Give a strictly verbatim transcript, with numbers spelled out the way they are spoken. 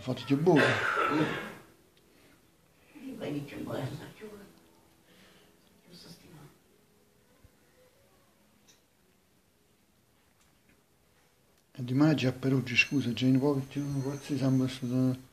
fatto più buio. Vedi che buona, giuro. Giusto stiamo. E di maggio a Perugia, scusa, c'è un po' più, forse siamo stato...